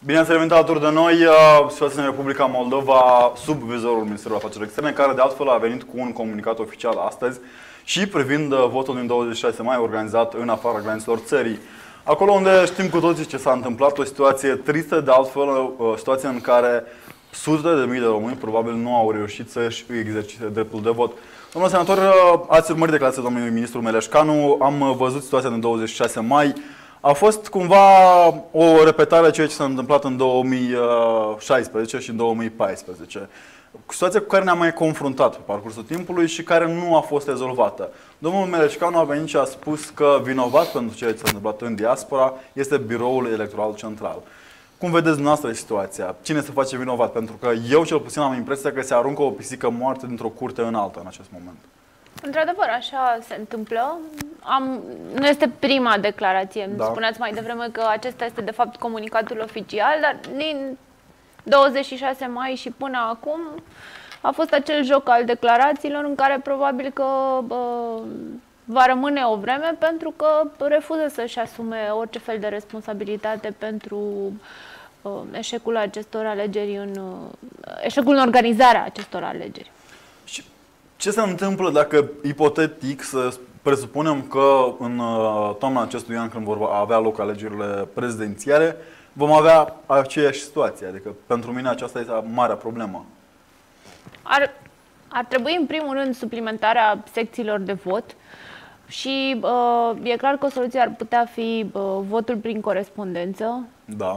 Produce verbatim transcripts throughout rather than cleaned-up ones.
Bine ați revenit alături de noi. Situația în Republica Moldova sub vizorul Ministerului Afacerilor Externe, care de altfel a venit cu un comunicat oficial astăzi și privind votul din douăzeci și șase mai organizat în afara granițelor țării. Acolo unde știm cu toții ce s-a întâmplat, o situație tristă, de altfel, o situație în care sute de mii de români probabil nu au reușit să-și exercite dreptul de vot. Domnule senator, ați urmărit declarația domnului ministru Meleșcanu, am văzut situația din douăzeci și șase mai. A fost cumva o repetare a ceea ce s-a întâmplat în două mii șaisprezece și în două mii paisprezece. Situația cu care ne-am mai confruntat pe parcursul timpului și care nu a fost rezolvată. Domnul Meleșcanu a venit și a spus că vinovat pentru ceea ce s-a întâmplat în diaspora este Biroul Electoral Central. Cum vedeți dumneavoastră situația? Cine se face vinovat? Pentru că eu cel puțin am impresia că se aruncă o pisică moartă dintr-o curte în alta în acest moment. Într-adevăr, așa se întâmplă. Am, nu este prima declarație. Da. Spuneați mai devreme că acesta este de fapt comunicatul oficial, dar din douăzeci și șase mai și până acum a fost acel joc al declarațiilor în care probabil că bă, va rămâne o vreme pentru că refuză să-și asume orice fel de responsabilitate pentru uh, eșecul acestor alegeri, în, uh, eșecul în organizarea acestor alegeri. Și ce se întâmplă dacă, ipotetic, să presupunem că în toamna acestui an, când vor avea loc alegerile prezidențiale, vom avea aceeași situație? Adică, pentru mine, aceasta este marea problemă. Ar, ar trebui, în primul rând, suplimentarea secțiilor de vot și uh, e clar că o soluție ar putea fi uh, votul prin corespondență. Da.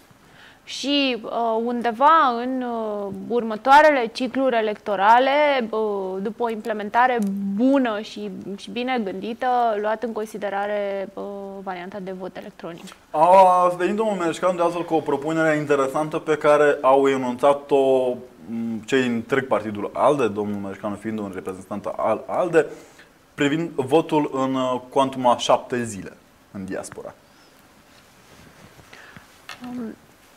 Și uh, undeva în uh, următoarele cicluri electorale, uh, după o implementare bună și, și bine gândită, luat în considerare uh, varianta de vot electronic. A venit domnul Meleșcanu de altfel cu o propunere interesantă pe care au enunțat-o cei din întreg partidul ALDE, domnul Meleșcanu fiind un reprezentant al ALDE, privind votul în cuantuma șapte zile în diaspora. Um.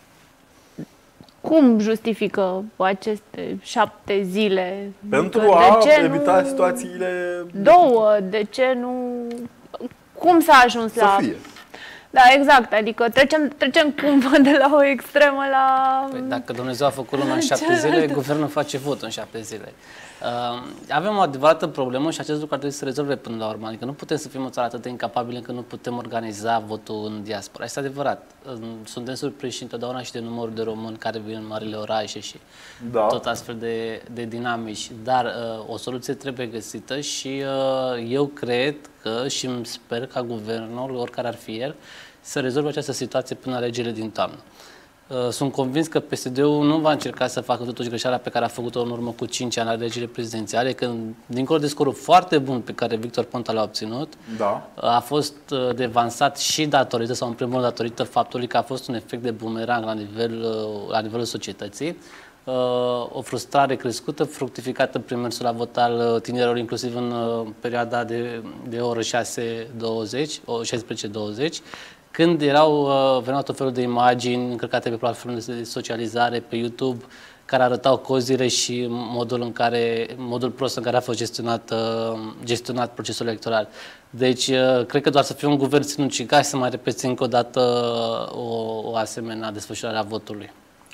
Cum justifică aceste șapte zile? Pentru a evita situațiile... Două, de ce nu... Cum s-a ajuns să la... fie. Da, exact, adică trecem, trecem cumva de la o extremă la... Păi dacă Dumnezeu a făcut lumea în șapte zile, guvernul face vot în șapte zile. Uh, avem o adevărată problemă și acest lucru ar trebui să se rezolve până la urmă. Adică nu putem să fim o țară atât de incapabili încât nu putem organiza votul în diaspora. Este adevărat. Uh, suntem surprinși întotdeauna și de numărul de români care vin în marile orașe și da. tot astfel de, de dinamici. Dar uh, o soluție trebuie găsită și uh, eu cred că și îmi sper ca guvernul, oricare ar fi el, să rezolve această situație până alegerile din toamnă. Sunt convins că P S D-ul nu va încerca să facă totuși greșeala pe care a făcut-o în urmă cu cinci ani la alegerile prezidențiale, când, dincolo de scorul foarte bun pe care Victor Ponta l-a obținut, da. a fost devansat și datorită, sau în primul rând datorită faptului că a fost un efect de bumerang la, nivel, la nivelul societății, o frustrare crescută, fructificată prin mersul la vot al tinerilor, inclusiv în perioada de, de oră șase douăzeci, șaisprezece douăzeci, când erau, veneau tot felul de imagini încărcate pe platformele de socializare, pe YouTube, care arătau cozile și modul, în care, modul prost în care a fost gestionat, gestionat procesul electoral. Deci, cred că doar să fie un guvern sinucigaș să mai repete încă o dată o, o asemenea desfășurare a votului.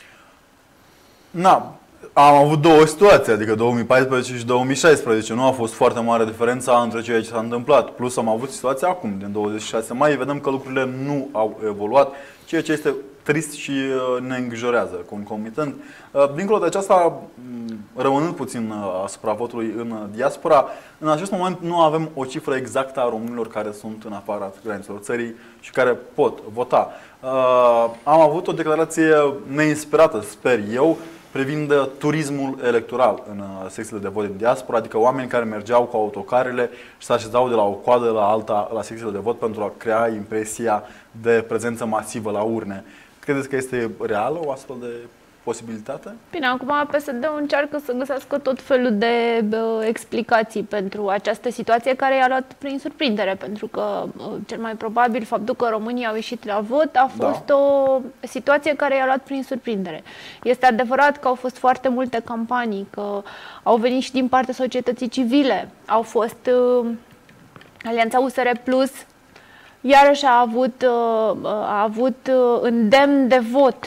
Na, am avut două situații, adică două mii paisprezece și două mii șaisprezece. Nu a fost foarte mare diferența între ceea ce s-a întâmplat. Plus am avut situația acum, din douăzeci și șase mai, vedem că lucrurile nu au evoluat, ceea ce este trist și ne îngrijorează concomitent. Dincolo de aceasta, rămânând puțin asupra votului în diaspora, în acest moment nu avem o cifră exactă a românilor care sunt în afara granițelor țării și care pot vota. Am avut o declarație neinspirată, sper eu, privind turismul electoral în secțiile de vot din diaspora, adică oameni care mergeau cu autocarele și se așezau de la o coadă la alta la secțiile de vot pentru a crea impresia de prezență masivă la urne. Credeți că este reală o astfel de posibilitate? Bine, acum P S D-ul încearcă să găsească tot felul de uh, explicații pentru această situație care i-a luat prin surprindere, pentru că uh, cel mai probabil faptul că românii au ieșit la vot a fost da. o situație care i-a luat prin surprindere. Este adevărat că au fost foarte multe campanii, că au venit și din partea societății civile, au fost uh, Alianța U S R Plus, iarăși a avut, uh, a avut uh, îndemn de vot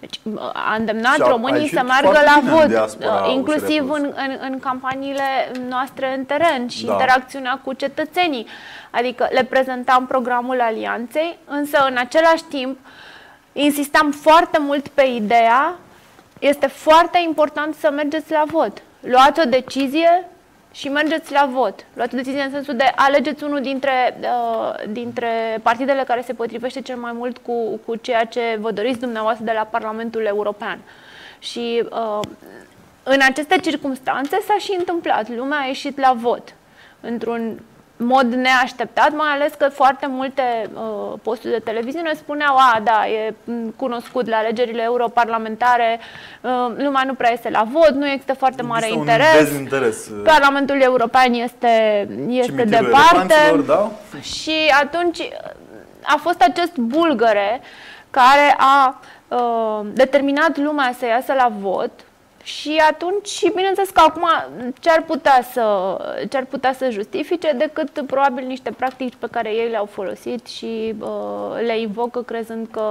Deci a îndemnat și a, românii a să meargă la vot, diaspora, inclusiv în, în, în campaniile noastre în teren și da. interacțiunea cu cetățenii. Adică le prezentam programul Alianței, însă în același timp insistam foarte mult pe ideea, este foarte important să mergeți la vot. Luați o decizie și mergeți la vot. Luați o decizie în sensul de alegeți unul dintre, uh, dintre partidele care se potrivește cel mai mult cu, cu ceea ce vă doriți dumneavoastră de la Parlamentul European. Și uh, în aceste circunstanțe s-a și întâmplat. Lumea a ieșit la vot într-un mod neașteptat, mai ales că foarte multe uh, posturi de televiziune spuneau, a, da, e cunoscut la alegerile europarlamentare, uh, lumea nu prea este la vot, nu există foarte mare există interes, dezinteres. Parlamentul European este, este departe, da? Și atunci a fost acest bulgăre care a uh, determinat lumea să iasă la vot. Și atunci, și bineînțeles că acum ce-ar putea să, ce-ar putea să justifice decât probabil niște practici pe care ei le-au folosit și uh, le invocă crezând că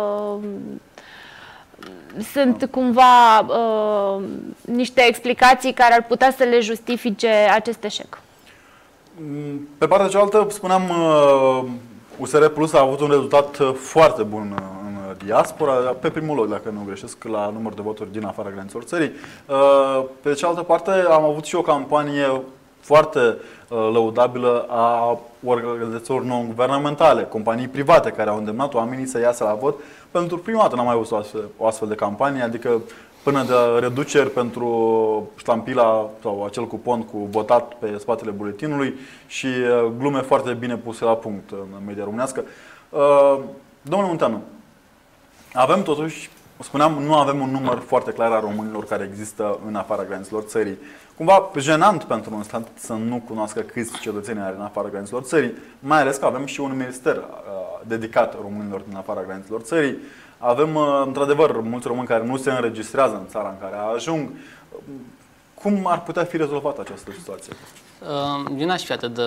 sunt cumva uh, niște explicații care ar putea să le justifice acest eșec. Pe partea cealaltă, spuneam, uh, U S R Plus a avut un rezultat foarte bun în diaspora, pe primul loc, dacă nu greșesc, la număr de voturi din afara granițelor țării. Pe de cealaltă parte, am avut și o campanie foarte lăudabilă a organizațiilor non-guvernamentale, companii private care au îndemnat oamenii să iasă la vot. Pentru prima dată n-am mai văzut o astfel, o astfel de campanie, adică până de reduceri pentru ștampila sau acel cupon cu votat pe spatele buletinului și glume foarte bine puse la punct în media românească. Domnule Munteanu, avem totuși, spuneam, nu avem un număr foarte clar a românilor care există în afara granițelor țării. Cumva jenant pentru un stat să nu cunoască câți cetățeni are în afara granițelor țării, mai ales că avem și un minister uh, dedicat românilor din afara granițelor țării. Avem, uh, într-adevăr, mulți români care nu se înregistrează în țara în care ajung. Cum ar putea fi rezolvată această situație? Eu n-aș fi atât de,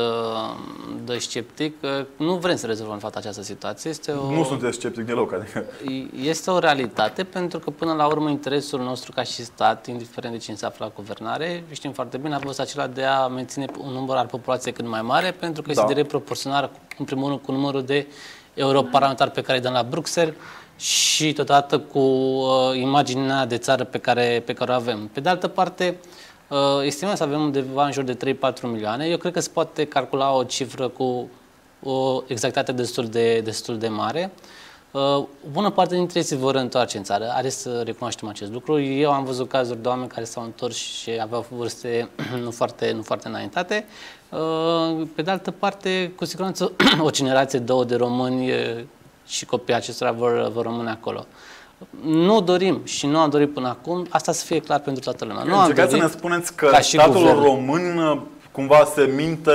de sceptic. Nu vrem să rezolvăm, în fapt, această situație. Este o, nu sunteți sceptic deloc. Adică. Este o realitate, pentru că, până la urmă, interesul nostru ca și stat, indiferent de cine se află la guvernare, știm foarte bine, a fost acela de a menține un număr al populației cât mai mare, pentru că da. este direct proporțional, în primul rând, cu numărul de europarlamentari pe care îi dăm la Bruxelles și, totodată, cu uh, imaginea de țară pe care, pe care o avem. Pe de altă parte, estimăm să avem undeva în jur de trei patru milioane. Eu cred că se poate calcula o cifră cu o exactitate destul de, destul de mare. O bună parte dintre ei se vor întoarce în țară. Are să recunoaștem acest lucru. Eu am văzut cazuri de oameni care s-au întors și aveau vârste nu foarte, nu foarte înaintate. Pe de altă parte, cu siguranță, o generație, două de români și copiii acestora vor, vor rămâne acolo. Nu dorim și nu am dorit până acum, asta să fie clar pentru toată lumea. Nu încercați să ne spuneți că statul român cumva se minte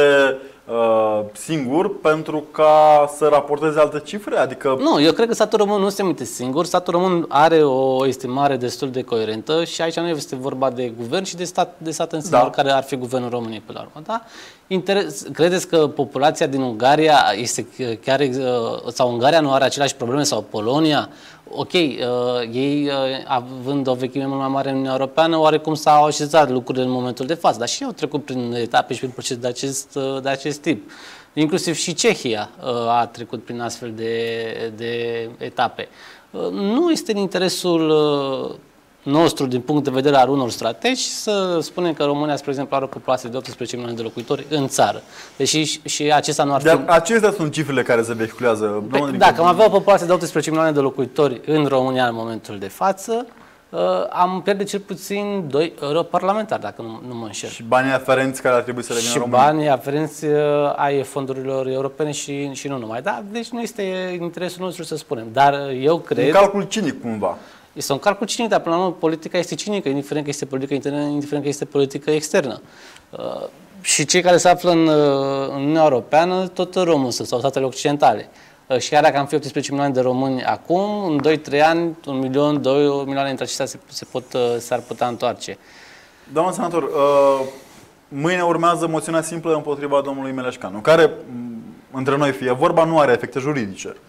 uh, singur pentru ca să raporteze alte cifre? Adică... Nu, eu cred că statul român nu se minte singur. Statul român are o estimare destul de coerentă și aici nu este vorba de guvern și de stat, de stat în singur, da. care ar fi guvernul României pe la urmă. Da? Interes, credeți că populația din Ungaria este chiar, sau Ungaria nu are aceleași probleme, sau Polonia? Ok, uh, ei, uh, având o vechime mult mai mare în Uniunea Europeană, oarecum s-au așezat lucrurile în momentul de față, dar și ei au trecut prin etape și prin proces de acest, uh, de acest tip. Inclusiv și Cehia uh, a trecut prin astfel de, de etape. Uh, nu este în interesul uh, nostru, din punct de vedere al unor strategi, să spunem că România, spre exemplu, are o populație de optsprezece milioane de locuitori în țară. Deși și acesta nu ar fi... Dar acestea sunt cifrele care se vehiculează. Pe, dacă am avea o populație de optsprezece milioane de locuitori în România în momentul de față, uh, am pierde cel puțin doi europarlamentari, dacă nu, nu mă înșel. Și banii aferenți care ar trebui să revină Și România. banii aferenți uh, ai fondurilor europene și, și nu numai. Da? Deci nu este interesul nostru să spunem. Dar eu cred... Un calcul cinic cumva. Este un calcul cinic, dar până la urmă politica este cinică, indiferent că este politică internă, indiferent că este politică externă. Uh, și cei care se află în, uh, în Uniunea Europeană, tot români sunt, sau statele occidentale. Uh, și chiar dacă am fi optsprezece milioane de români acum, în doi trei ani, un milion, două milioane dintre acestea se, se pot, uh, s-ar putea întoarce. Doamna senator, uh, mâine urmează moțiunea simplă împotriva domnului Meleșcanu, care, între noi fie vorba, nu are efecte juridice.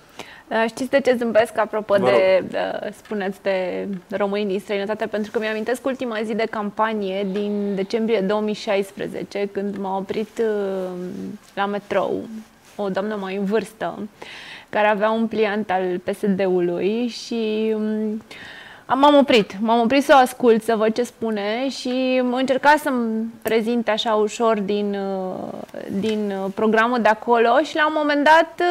Știți de ce zâmbesc apropo de, de, spuneți, de români din străinătate? Pentru că mi-amintesc ultima zi de campanie din decembrie două mii șaisprezece, când m-a oprit la metrou o doamnă mai în vârstă, care avea un pliant al P S D-ului și m-am oprit. M-am oprit să o ascult, să văd ce spune și încerca să-mi prezinte așa ușor din, din programul de acolo și la un moment dat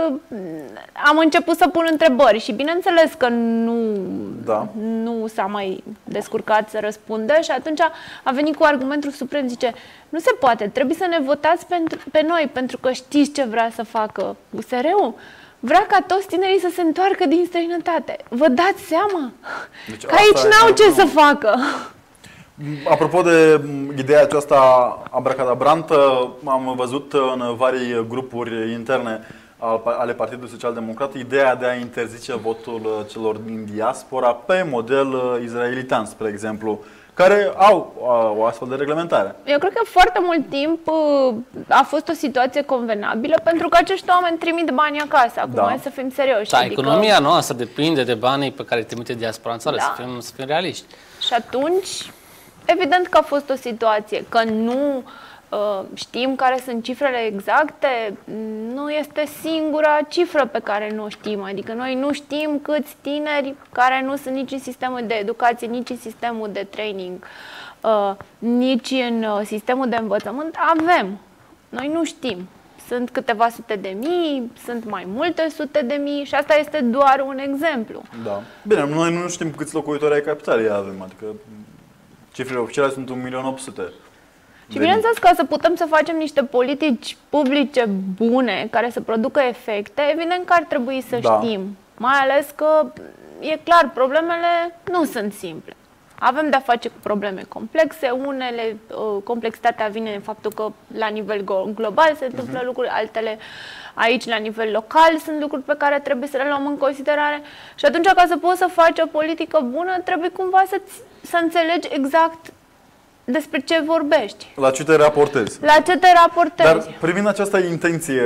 am început să pun întrebări și bineînțeles că nu, da. nu s-a mai descurcat să răspundă și atunci a venit cu argumentul suprem, zice, nu se poate, trebuie să ne votați pentru, pe noi, pentru că știți ce vrea să facă U S R-ul. Vrea ca toți tinerii să se întoarcă din străinătate. Vă dați seama? Deci că aici n-au ce să facă. Apropo de ideea aceasta abracadabrantă, am văzut în vari grupuri interne ale Partidului Social Democrat ideea de a interzice votul celor din diaspora pe model izraelitan, spre exemplu, care au o astfel de reglementare. Eu cred că foarte mult timp a fost o situație convenabilă pentru că acești oameni trimit bani acasă. Acum, da. Hai să fim serioși. Da, adică economia noastră depinde de banii pe care îi trimite diaspora în țară, da. să, fim, să fim realiști. Și atunci, evident că a fost o situație, că nu uh, știm care sunt cifrele exacte, nu este singura cifră pe care nu o știm. Adică noi nu știm câți tineri care nu sunt nici în sistemul de educație, nici în sistemul de training, uh, nici în uh, sistemul de învățământ avem. Noi nu știm. Sunt câteva sute de mii, sunt mai multe sute de mii și asta este doar un exemplu. Da. Bine, noi nu știm câți locuitori ai capitalei avem, adică cifrele oficiale sunt un milion opt sute. Și bineînțeles, ca să putem să facem niște politici publice bune, care să producă efecte, evident că ar trebui să da. știm. Mai ales că, e clar, problemele nu sunt simple. Avem de-a face cu probleme complexe, unele, complexitatea vine în faptul că la nivel global se întâmplă uh-huh. lucruri, altele aici la nivel local sunt lucruri pe care trebuie să le luăm în considerare. Și atunci, ca să poți să faci o politică bună, trebuie cumva să, să înțelegi exact despre ce vorbești. La ce te raportezi. La ce te raportezi. Dar privind această intenție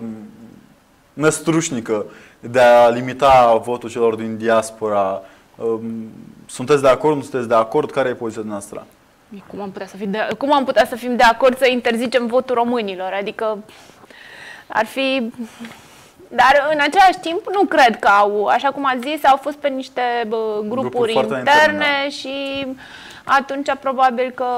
năstrușnică de a limita votul celor din diaspora, sunteți de acord, nu sunteți de acord? Care e poziția noastră? Cum am putea să fim de, cum am putea să fim de acord să interzicem votul românilor? Adică ar fi... Dar în același timp nu cred că au, așa cum ați zis, au fost pe niște bă, grupuri, grupuri interne, interne și atunci probabil că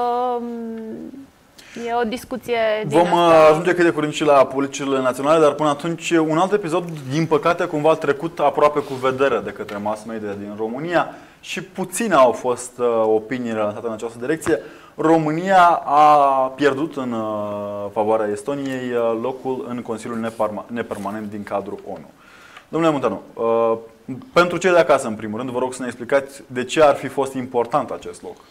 e o discuție din Vom asta. ajunge cât de curând și la politicile naționale, dar până atunci un alt episod, din păcate, cumva a trecut aproape cu vedere de către mass media din România și puține au fost uh, opiniile lansate în această direcție. România a pierdut în uh, favoarea Estoniei uh, locul în Consiliul Nepermanent din cadrul ONU. Domnule Munteanu, uh, pentru cei de acasă, în primul rând, vă rog să ne explicați de ce ar fi fost important acest loc.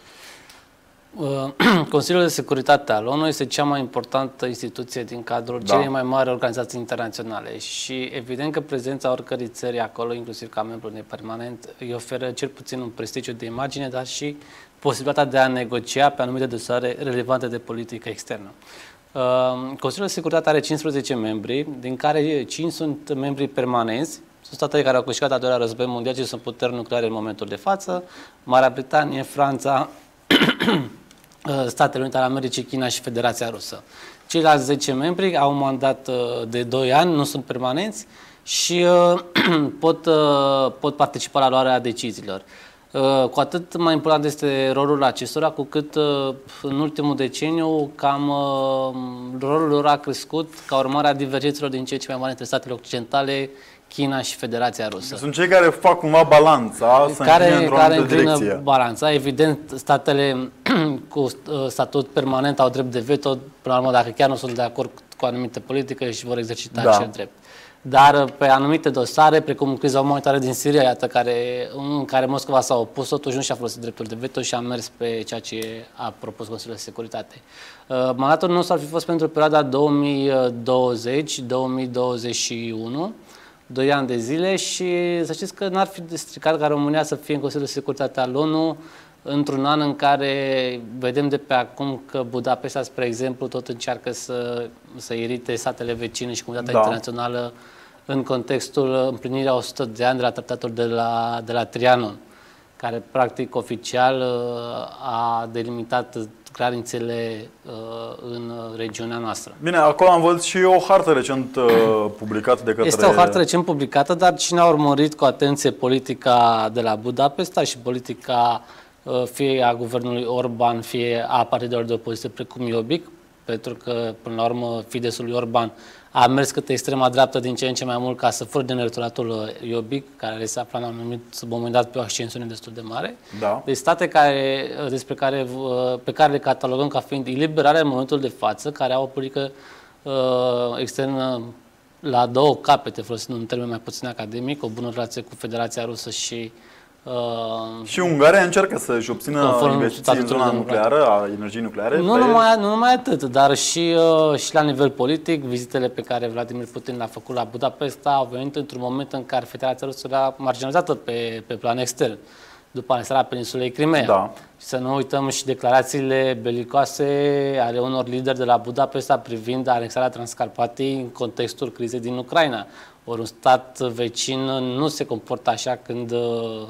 Consiliul de Securitate al ONU este cea mai importantă instituție din cadrul da. celei mai mari organizații internaționale și evident că prezența oricărei țări acolo, inclusiv ca membru nepermanent, îi oferă cel puțin un prestigiu de imagine, dar și posibilitatea de a negocia pe anumite dosare relevante de politică externă. Consiliul de Securitate are cincisprezece membri, din care cinci sunt membri permanenți. Sunt statele care au câștigat al doilea război mondial și sunt puteri nucleare în momentul de față: Marea Britanie, Franța, Statele Unite ale Americii, China și Federația Rusă. Ceilalți zece membri au un mandat de doi ani, nu sunt permanenți și pot, pot participa la luarea deciziilor. Cu atât mai important este rolul acestora, cu cât în ultimul deceniu cam rolul lor a crescut ca urmare a divergențelor din ce ce mai mari între statele occidentale, China și Federația Rusă. Sunt cei care fac cumva balanța, să care, într-o care anumită direcție. balanța. Evident, statele cu statut permanent au drept de veto, până la urmă, dacă chiar nu sunt de acord cu o anumită politică și vor exercita da. acel drept. Dar pe anumite dosare, precum criza umanitară din Siria, iată, care, în care Moscova s-a opus, totuși nu și-a folosit dreptul de veto și a mers pe ceea ce a propus Consiliul de Securitate. Mandatul nostru ar fi fost pentru perioada două mii douăzeci două mii douăzeci și unu, doi ani de zile, și să știți că n-ar fi stricat ca România să fie în Consiliul de Securitate al ONU într-un an în care vedem de pe acum că Budapesta, spre exemplu, tot încearcă să, să irite statele vecine și comunitatea da. internațională în contextul împlinirii a o sută de ani de la tratatul de la, de la Trianon, care practic oficial a delimitat granițele în regiunea noastră. Bine, acolo am văzut și o hartă recent publicată de către... Este o hartă recent publicată, dar cine a urmărit cu atenție politica de la Budapesta și politica fie a guvernului Orban, fie a partidelor de opoziție precum Jobbik, pentru că, până la urmă, Fidesul lui Orban a mers către extrema dreaptă din ce în ce mai mult ca să fură din electoratul Jobbik, care se afla la un anumit moment dat pe o ascensiune destul de mare. Da. Deci state care, despre care, pe care le catalogăm ca fiind iliberale în momentul de față, care au o politică uh, externă la două capete, folosind un termen mai puțin academic, o bună relație cu Federația Rusă și Uh, și Ungaria încearcă să-și obțină investiții în zona nucleară, a energiei nucleare. Nu numai, nu numai atât, dar și, uh, și la nivel politic, vizitele pe care Vladimir Putin le-a făcut la Budapesta au venit într-un moment în care Federația Rusă era marginalizată pe, pe plan extern, după anexarea peninsulei Crimea. Da. Și să nu uităm și declarațiile belicoase ale unor lideri de la Budapesta privind anexarea Transcarpatiei în contextul crizei din Ucraina. Ori un stat vecin nu se comportă așa când uh,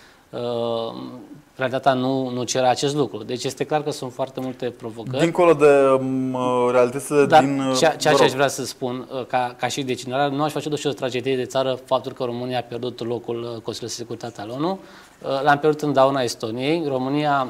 Uh, realitatea nu, nu cere acest lucru. Deci este clar că sunt foarte multe provocări. Dincolo de uh, realitățile Dar din... ceea, ceea ce aș vrea să spun, uh, ca, ca și decisional, nu aș face doar și o tragedie de țară faptul că România a pierdut locul uh, Consiliului de Securitate al ONU. Uh, L-am pierdut în dauna Estoniei. România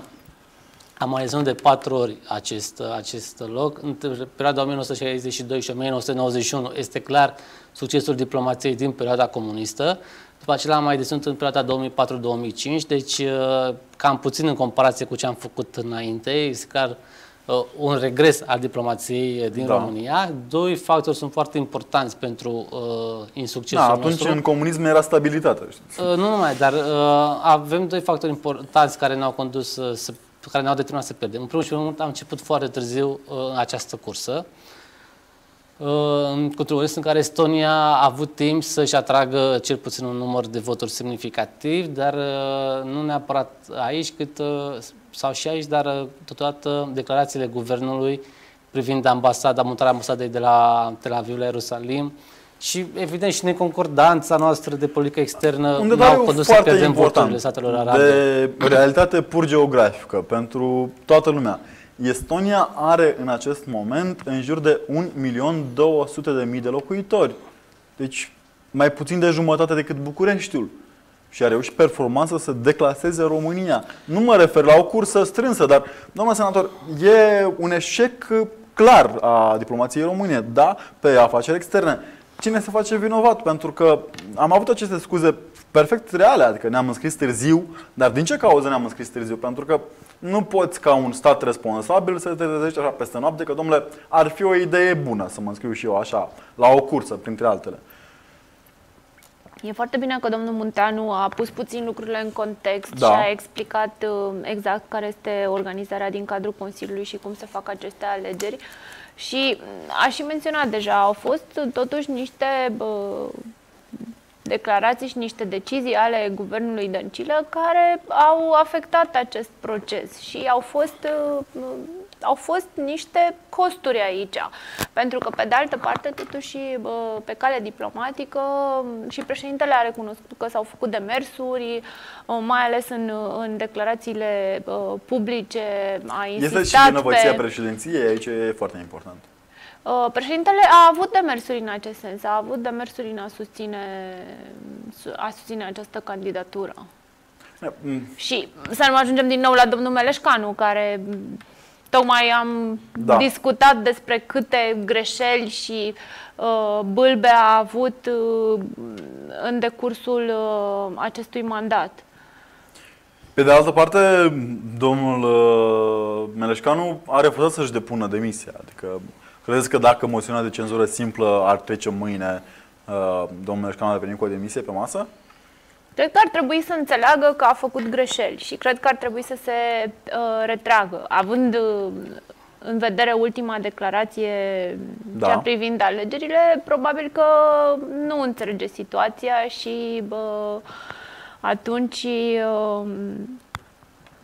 a mai ținut de patru ori acest, acest loc. În perioada o mie nouă sute șaizeci și doi și o mie nouă sute nouăzeci și unu este clar succesul diplomației din perioada comunistă. După aceea am mai deținut în perioada două mii patru două mii cinci, deci cam puțin în comparație cu ce am făcut înainte. Este clar un regres al diplomației din da. România. Doi factori sunt foarte importanți pentru uh, insuccesul da, atunci nostru. În comunism era stabilitate. Uh, nu numai, dar uh, avem doi factori importanți care ne-au condus uh, să care ne-au determinat să pierdem. În primul și primul rând, am început foarte târziu uh, această cursă, uh, într-un moment în care Estonia a avut timp să-și atragă cel puțin un număr de voturi semnificativ, dar uh, nu neapărat aici, cât, uh, sau și aici, dar uh, totodată declarațiile guvernului privind ambasada, mutarea ambasadei de la Tel Aviv la Ierusalim, și, evident, și neconcordanța noastră de politică externă n-au condus să pierdem voturile statelor arabe. De realitate pur geografică pentru toată lumea. Estonia are în acest moment în jur de un milion două sute de mii de locuitori. Deci mai puțin de jumătate decât Bucureștiul. Și a reușit performanță să declaseze România. Nu mă refer la o cursă strânsă, dar, doamna senator, e un eșec clar a diplomației române, da, pe afaceri externe. Cine se face vinovat? Pentru că am avut aceste scuze perfect reale, adică ne-am înscris târziu, dar din ce cauză ne-am înscris târziu? Pentru că nu poți, ca un stat responsabil, să te trezești așa peste noapte că, domnule, ar fi o idee bună să mă înscriu și eu așa, la o cursă, printre altele. E foarte bine că domnul Munteanu a pus puțin lucrurile în context da. și a explicat exact care este organizarea din cadrul Consiliului și cum se fac aceste alegeri. Și aș și menționa deja, au fost totuși niște bă, declarații și niște decizii ale guvernului Dăncilă care au afectat acest proces și au fost, au fost niște costuri aici. Pentru că, pe de altă parte, totuși, bă, pe cale diplomatică, și președintele a recunoscut că s-au făcut demersuri, mai ales în, în declarațiile bă, publice, a insistat Este și vinovăția pe... președinției, aici e foarte important. Președintele a avut demersuri în acest sens, a avut demersuri în a susține, a susține această candidatură. Mm. Și să nu ajungem din nou la domnul Meleșcanu, care tocmai am da. discutat despre câte greșeli și uh, bâlbe a avut uh, în decursul uh, acestui mandat. Pe de altă parte, domnul uh, Meleșcanu a refuzat să-și depună demisia. Adică, credeți că dacă moțiunea de cenzură simplă ar trece mâine, uh, domnul Meleșcanu ar veni cu o demisie pe masă? Cred că ar trebui să înțeleagă că a făcut greșeli și cred că ar trebui să se uh, retragă. Având uh, în vedere ultima declarație, da. cea privind alegerile, probabil că nu înțelege situația și uh, atunci uh,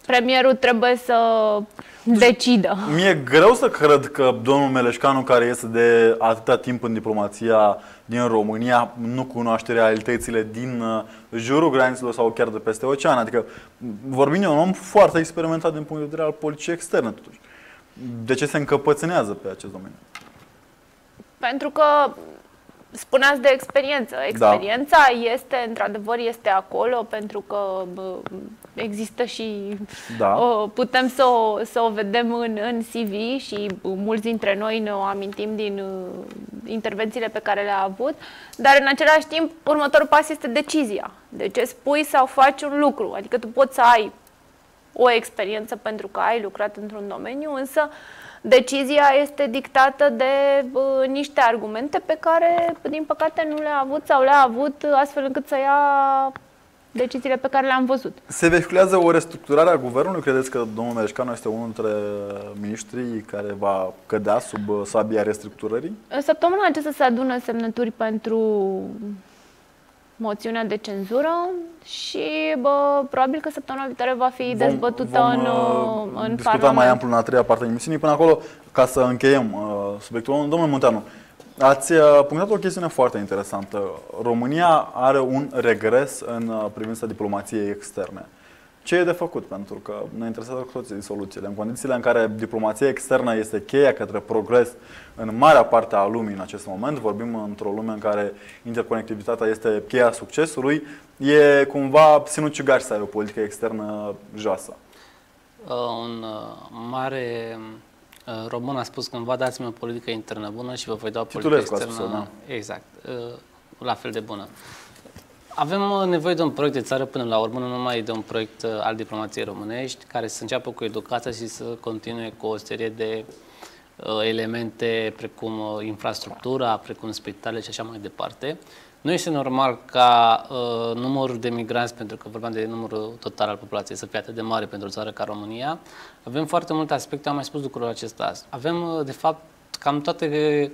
premierul trebuie să decidă. Mi-e greu să cred că domnul Meleșcanu, care este de atâta timp în diplomația din România, nu cunoaște realitățile din jurul granițelor sau chiar de peste ocean. Adică vorbim de un om foarte experimentat din punct de vedere al politicii externe, totuși. De ce se încăpățânează pe acest domeniu? Pentru că spuneați de experiență. Experiența da. este, într-adevăr, este acolo pentru că bă, există și da. o, putem să o, să o vedem în, în C V și mulți dintre noi ne o amintim din uh, intervențiile pe care le-a avut, dar în același timp următorul pas este decizia. De ce spui sau faci un lucru? Adică tu poți să ai o experiență pentru că ai lucrat într-un domeniu, însă decizia este dictată de uh, niște argumente pe care, din păcate, nu le-a avut sau le-a avut astfel încât să ia deciziile pe care le-am văzut. Se vehiculează o restructurare a guvernului? Credeți că domnul Meleșcanu este unul dintre miniștrii care va cădea sub sabia restructurării? În săptămâna aceasta se adună semnături pentru moțiunea de cenzură și bă, probabil că săptămâna viitoare va fi dezbătută vom, vom, în, în discuta Parlament. mai amplu în a treia parte a emisiunii. Până acolo, ca să încheiem uh, subiectul, domnule Munteanu, ați uh, punctat o chestiune foarte interesantă. România are un regres în uh, privința diplomației externe. Ce e de făcut? Pentru că ne interesează cu toții soluțiile. În condițiile în care diplomația externă este cheia către progres în marea parte a lumii în acest moment, vorbim într-o lume în care interconectivitatea este cheia succesului, e cumva sinucigaș să ai o politică externă joasă. Un mare român a spus cândva: dați-mi o politică internă bună și vă voi da o politică externă spus, da. Exact, la fel de bună. Avem nevoie de un proiect de țară până la urmă, nu numai de un proiect al diplomației românești, care să înceapă cu educația și să continue cu o serie de uh, elemente precum uh, infrastructura, precum spitale și așa mai departe. Nu este normal ca uh, numărul de migranți, pentru că vorbeam de numărul total al populației, să fie atât de mare pentru o țară ca România. Avem foarte multe aspecte, am mai spus lucrul acesta azi. Avem, uh, de fapt, cam toate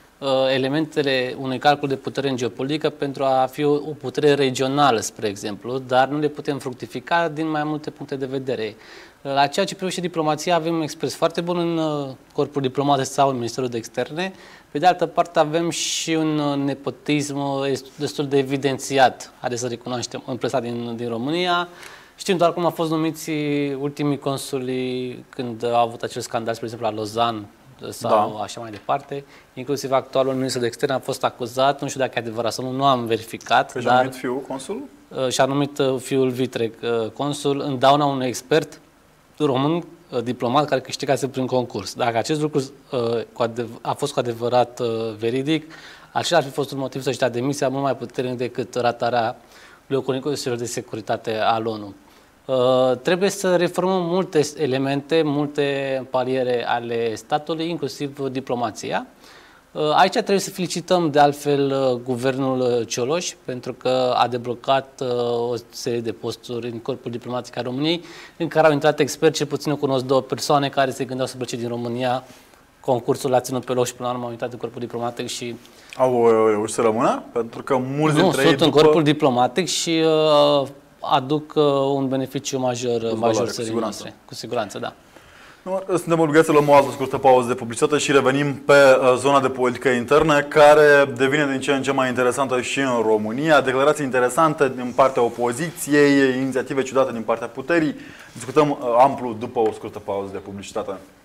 elementele unui calcul de putere în geopolitică pentru a fi o, o putere regională, spre exemplu, dar nu le putem fructifica din mai multe puncte de vedere. La ceea ce privește diplomația, avem un expres foarte bun în corpul diplomatei sau în Ministerul de Externe. Pe de altă parte, avem și un nepotism destul de evidențiat, haideți să recunoaștem, în presa din, din România. Știm doar cum au fost numiți ultimii consuli când au avut acel scandal, spre exemplu, la Lausanne, sau da. așa mai departe. Inclusiv actualul ministru de externe a fost acuzat, nu știu dacă e adevărat sau nu, nu am verificat. Că și-a numit fiul consul? Și-a numit fiul Vitreg consul în dauna unui expert român, diplomat, care câștigase prin concurs. Dacă acest lucru a fost cu adevărat veridic, acela ar fi fost un motiv să-și dea demisia mult mai puternic decât ratarea locului Consiliului de Securitate al ONU. Uh, trebuie să reformăm multe elemente, multe paliere ale statului, inclusiv diplomația. Uh, aici trebuie să felicităm de altfel uh, guvernul Cioloș, pentru că a deblocat uh, o serie de posturi în corpul diplomatic al României, în care au intrat experți, cel puțin eu cunosc două persoane care se gândeau să plece din România. Concursul l-a ținut pe loc și până la urmă au intrat în corpul diplomatic și... Au reușit să rămână? Pentru că mulți nu, dintre ei sunt după... în corpul diplomatic și... Uh, aduc uh, un beneficiu major, major țării noastre. Cu siguranță, da. Suntem obligați să luăm o altă scurtă pauză de publicitate și revenim pe uh, zona de politică internă, care devine din ce în ce mai interesantă și în România. Declarații interesante din partea opoziției, inițiative ciudate din partea puterii. Discutăm uh, amplu după o scurtă pauză de publicitate.